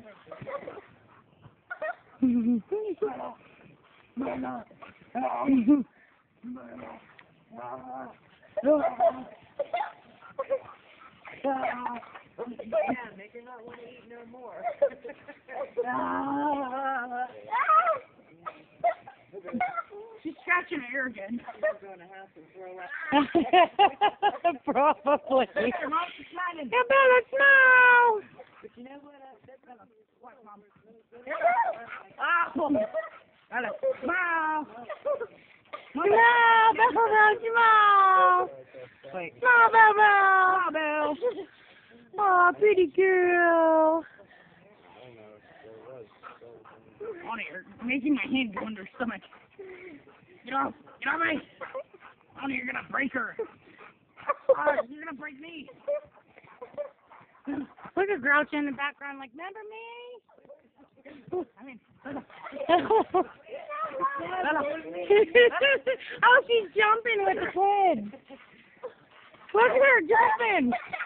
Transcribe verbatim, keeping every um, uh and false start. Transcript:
Yeah, make her not want to eat no more. She's scratching her ear again. We're going to have to throw up. Probably. Your mom's smiling. You better smile. But you know what? Uh, that's gonna What, Mom? Ah! Hello. Smile. Smile, Bell, smile. Wait. Smile, Bell, Smile, Bell. Aw, pretty girl. On here, making my hand go under her stomach. Get off! Get off me! On here, you're gonna break her. Oh, you're gonna break me. Look at Grouch in the background, like, remember me? I mean, Oh, she's jumping with the kid. Look at her jumping.